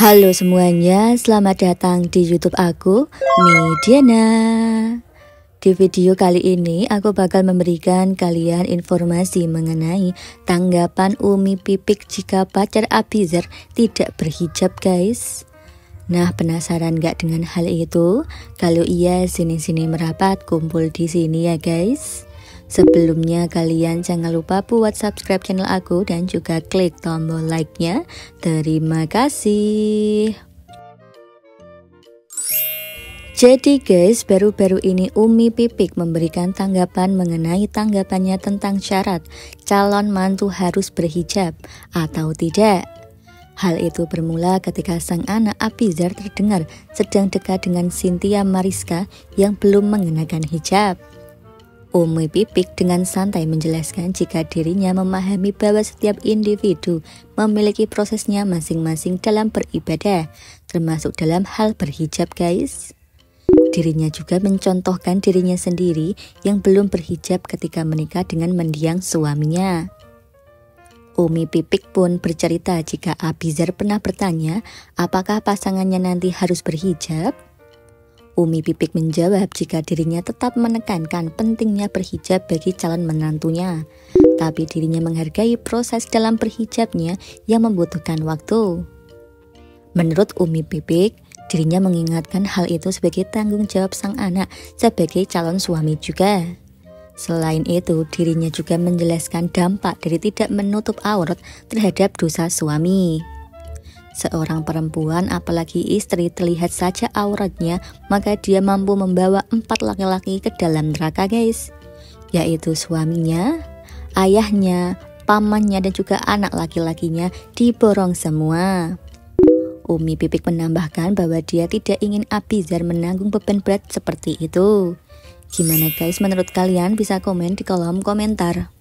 Halo semuanya, selamat datang di YouTube aku, Mediana. Di video kali ini aku bakal memberikan kalian informasi mengenai tanggapan Umi Pipik jika pacar Abizar tidak berhijab, guys. Nah, penasaran gak dengan hal itu? Kalau iya, sini-sini merapat, kumpul di sini ya, guys. Sebelumnya kalian jangan lupa buat subscribe channel aku dan juga klik tombol like-nya. Terima kasih. Jadi guys, baru-baru ini Umi Pipik memberikan tanggapan mengenai tanggapannya tentang syarat calon mantu harus berhijab atau tidak. Hal itu bermula ketika sang anak Abizar terdengar sedang dekat dengan Cynthia Mariska yang belum mengenakan hijab. Umi Pipik dengan santai menjelaskan jika dirinya memahami bahwa setiap individu memiliki prosesnya masing-masing dalam beribadah, termasuk dalam hal berhijab, guys. Dirinya juga mencontohkan dirinya sendiri yang belum berhijab ketika menikah dengan mendiang suaminya. Umi Pipik pun bercerita jika Abizar pernah bertanya apakah pasangannya nanti harus berhijab. Umi Pipik menjawab jika dirinya tetap menekankan pentingnya berhijab bagi calon menantunya, tapi dirinya menghargai proses dalam berhijabnya yang membutuhkan waktu. Menurut Umi Pipik, dirinya mengingatkan hal itu sebagai tanggung jawab sang anak sebagai calon suami juga. Selain itu, dirinya juga menjelaskan dampak dari tidak menutup aurat terhadap dosa suami. Seorang perempuan, apalagi istri, terlihat saja auratnya, maka dia mampu membawa 4 laki-laki ke dalam neraka, guys. Yaitu suaminya, ayahnya, pamannya, dan juga anak laki-lakinya diborong semua. Umi Pipik menambahkan bahwa dia tidak ingin Abizar menanggung beban berat seperti itu. Gimana guys menurut kalian? Bisa komen di kolom komentar.